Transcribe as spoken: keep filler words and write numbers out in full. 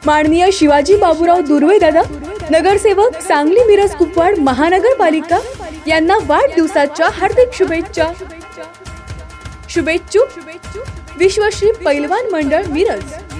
माननीय शिवाजी बाबूराव दुर्वे दादा, नगरसेवक सांगली मिरज कुपवाड महानगरपालिका यांना वाढदिवसाच्या हार्दिक शुभेच्छा। शुभेच्छुक विश्वश्री पैलवान मंडळ मिरज।